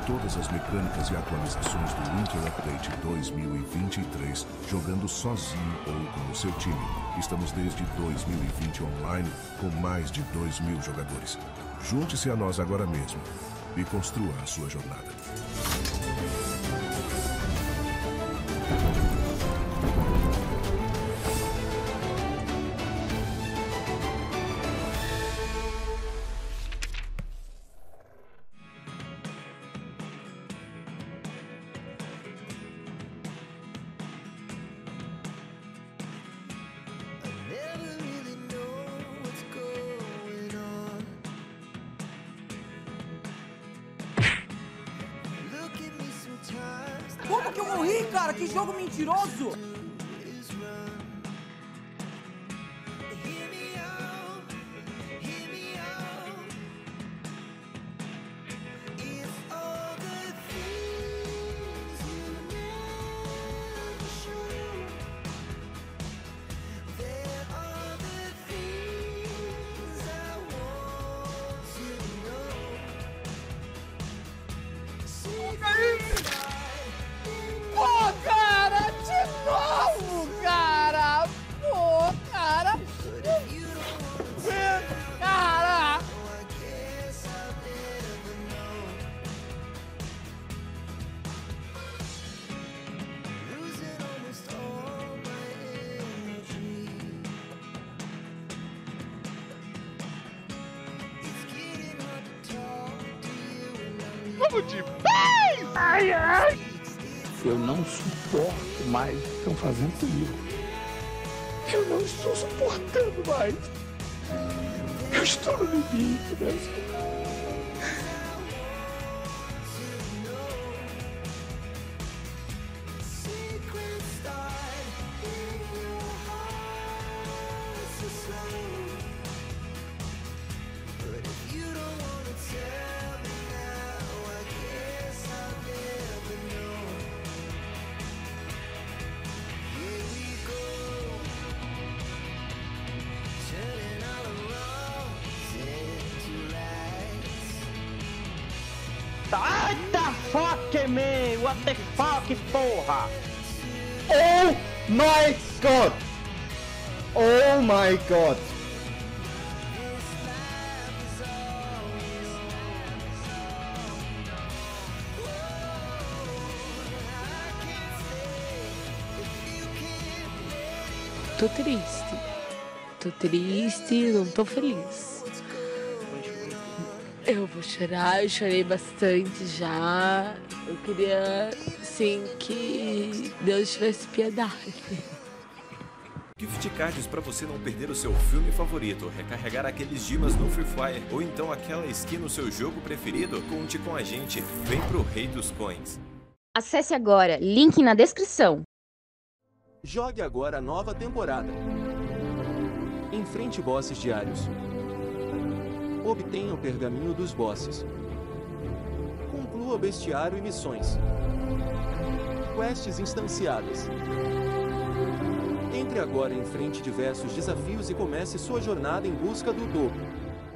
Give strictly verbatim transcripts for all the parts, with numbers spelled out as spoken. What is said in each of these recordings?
todas as mecânicas e atualizações do Winter Update dois mil e vinte e três, jogando sozinho ou com o seu time. Estamos desde dois mil e vinte online com mais de dois mil jogadores. Junte-se a nós agora mesmo e construa a sua jornada. Como que eu morri, cara? Que jogo mentiroso! Pô, cara, de novo, cara! Pô, cara! Cara! Vamos de paz! Ai, ai! Eu não suporto mais o que estão fazendo comigo. Eu não estou suportando mais. Eu estou no limite, né? What the fuck, man? What the fuck, porra? Oh my god! Oh my god! Tô triste. Tô triste, não tô feliz. Eu vou chorar, eu chorei bastante já. Eu queria, sim, que Deus tivesse piedade. Gift cards para você não perder o seu filme favorito, recarregar aqueles dimas no Free Fire ou então aquela skin no seu jogo preferido? Conte com a gente, vem pro Rei dos Coins. Acesse agora, link na descrição. Jogue agora a nova temporada. Enfrente bosses diários. Obtenha o pergaminho dos bosses. Conclua bestiário e missões. Quests instanciadas. Entre agora e enfrente diversos desafios e comece sua jornada em busca do dobro.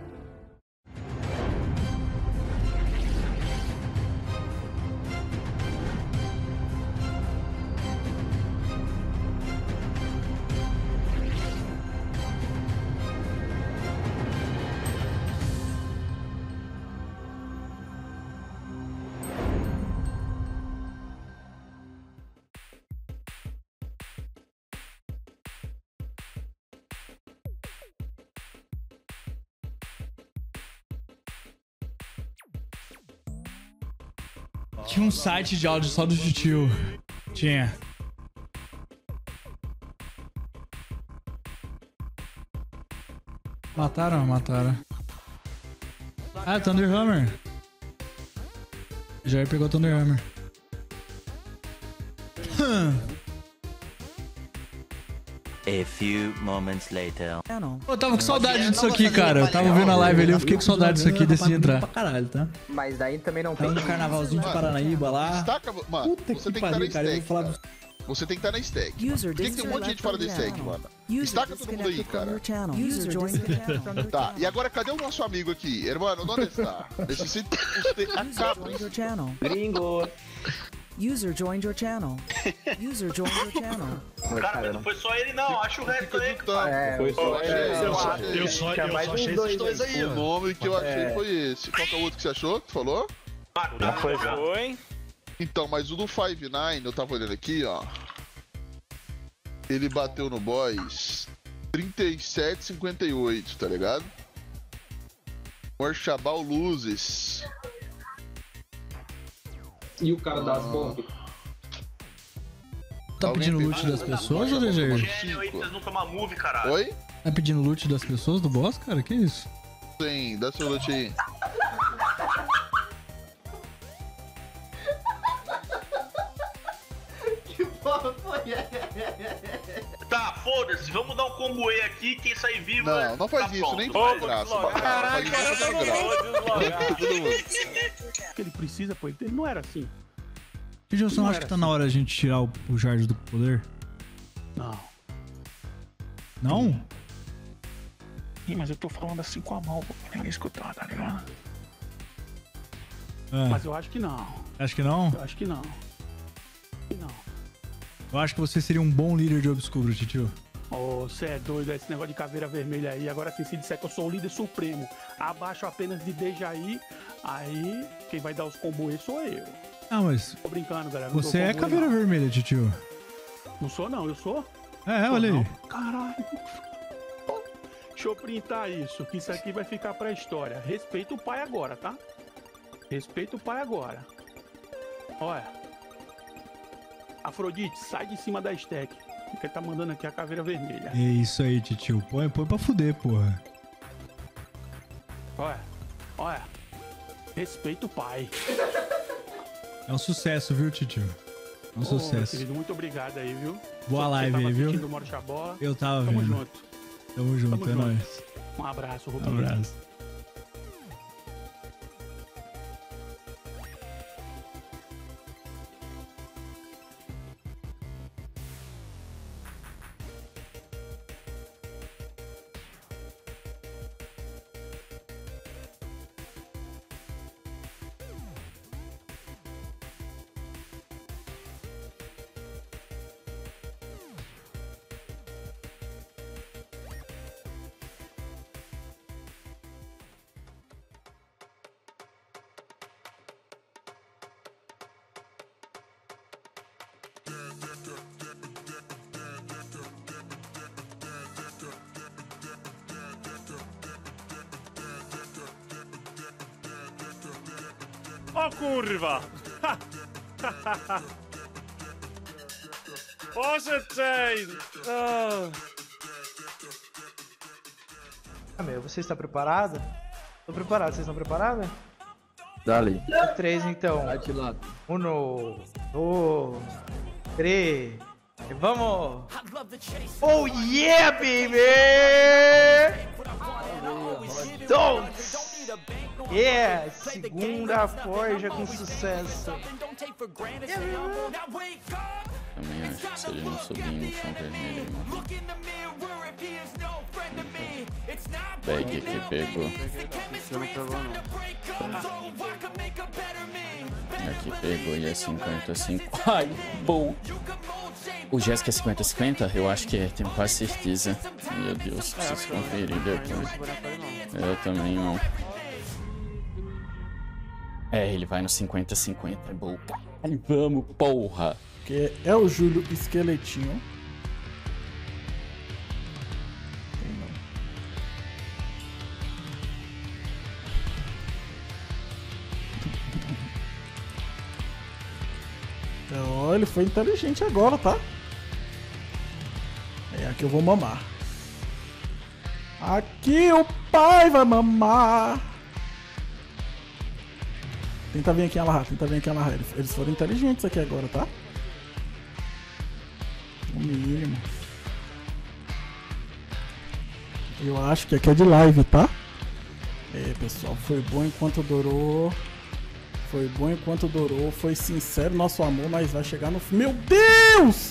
Tinha um site de áudio só do Titio. Tinha. Mataram? Mataram. Ah, Thunderhammer. Já pegou o Thunderhammer. A few moments later. É, não. Eu tava com saudade disso aqui, cara. Eu tava vendo a live ali, eu fiquei com saudade disso aqui, desse de entrar. Pra caralho, tá? Mas daí também não tem. Tava no carnavalzinho de Paranaíba lá. Destaca, mano. Puta Você que tem que estar pariu, cara. Eu vou stake, falar cara. você tem que estar na stack. Por que, que tem um monte de gente fora da stack, mano? Estaca todo mundo aí, cara. Tá, e agora cadê o nosso amigo aqui? Hermano, onde está? Necessito acaba. Gringo. User joined your channel. User joined your channel. Cara, não foi só ele não, acho o resto aí. É, foi só ele. Eu só, eu só, eu só achei esses dois aí. O nome que eu achei foi esse. Qual que é o outro que você achou? Que tu falou? Já foi, já. Foi. Então, mas o do Five Nine, eu tava olhando aqui, ó. Ele bateu no boys trinta e sete cinquenta e oito, tá ligado? Morshabal Luzes. E o cara das bombas? Tá pedindo loot das pessoas, ou D J? Vocês não tomam move, caralho. Oi? Tá pedindo loot das pessoas do boss, cara? Que isso? Sim, dá seu loot aí. Que porra foi? Tá, foda-se, vamos dar um combo E aqui, quem sair vivo. Não, não faz tá isso, pronto. nem faz graça. Caralho, que ele precisa, pô, ele não era assim. E você não acha que tá na hora a gente tirar o, o Jardim do poder? Não. Não? Ih, mas eu tô falando assim com a mão, pô, pra ninguém escutar, tá ligado? É. Mas eu acho que não. Acho que não? Eu acho que não. Que não. Eu acho que você seria um bom líder de Obscuro, titio. Ô, você é doido, esse negócio de caveira vermelha aí. Agora, assim, se disser que eu sou o líder supremo, abaixo apenas de Dejaí, aí quem vai dar os combos sou eu. Ah, mas... Tô brincando, galera. Você é caveira vermelha, titio. Não sou, não. Eu sou? É, olha aí. Caralho. Deixa eu printar isso, que isso aqui vai ficar pra história. Respeita o pai agora, tá? Respeita o pai agora. Olha. Afrodite, sai de cima da stack. Que ele tá mandando aqui a caveira vermelha. É isso aí, titio. Põe, põe pra fuder, porra. Olha. Olha. Respeita o pai. É um sucesso, viu, titio? É um Ô, sucesso. Querido, muito obrigado aí, viu? Boa live aí, viu? Eu tava Tamo vendo. junto. Tamo junto, Tamo é junto. nóis. Um abraço, Um Rubinho. abraço. O kurwa! Poszedł Chain! Oh. Ah, meu, você está preparado? Tô preparado, vocês estão preparados? Dali. Três então. Um, dois, três. E vamos! Oh yeah, baby! Don't! Yeah! Segunda forja com sucesso. Também acho que seria um sobrinho no chão vermelho, mano. Bag aqui pegou. Aqui pegou e é cinquenta a cinquenta. Ai, bom. O Jéssica é cinquenta a cinquenta? Eu acho que é, tenho quase certeza. Meu Deus, preciso conferir depois. Eu também não. É, ele vai no cinquenta a cinquenta. É bom. Caralho, vamos, porra. Que é o Júlio Esqueletinho. Então, ele foi inteligente agora, tá? É, aqui eu vou mamar. Aqui o pai vai mamar. Tenta vir aqui amarrar, tenta vir aqui amarrar. Eles foram inteligentes aqui agora, tá? No mínimo. Eu acho que aqui é de live, tá? É, pessoal, foi bom enquanto durou. Foi bom enquanto durou. Foi sincero nosso amor, mas vai chegar no fim. Meu Deus! Deus!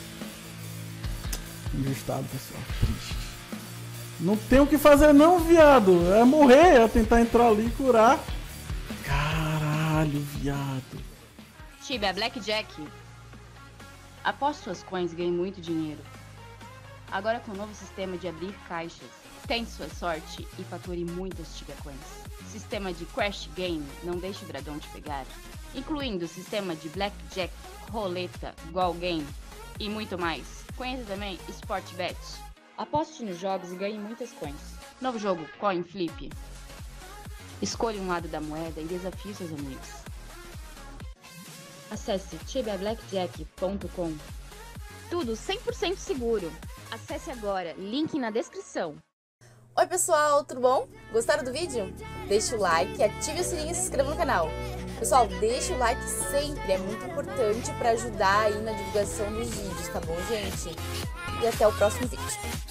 Injustado, pessoal. Triste. Não tem o que fazer não, viado. É morrer, é tentar entrar ali e curar. Caralho, viado. Tibia Blackjack. Após suas coins, ganhe muito dinheiro. Agora com o novo sistema de abrir caixas, tente sua sorte e fature muitas Tibia Coins. Sistema de Crash Game, não deixe o dragão te pegar. Incluindo o sistema de Blackjack, Roleta, Goal Game e muito mais. Conheça também Sportbet. Aposte nos jogos e ganhe muitas coins. Novo jogo, Coin Flip. Escolha um lado da moeda e desafie seus amigos. Acesse tibia blackjack ponto com. Tudo cem por cento seguro. Acesse agora, link na descrição. Oi pessoal, tudo bom? Gostaram do vídeo? Deixe o like, ative o sininho e se inscreva no canal. Pessoal, deixe o like sempre, é muito importante para ajudar aí na divulgação dos vídeos, tá bom, gente? E até o próximo vídeo.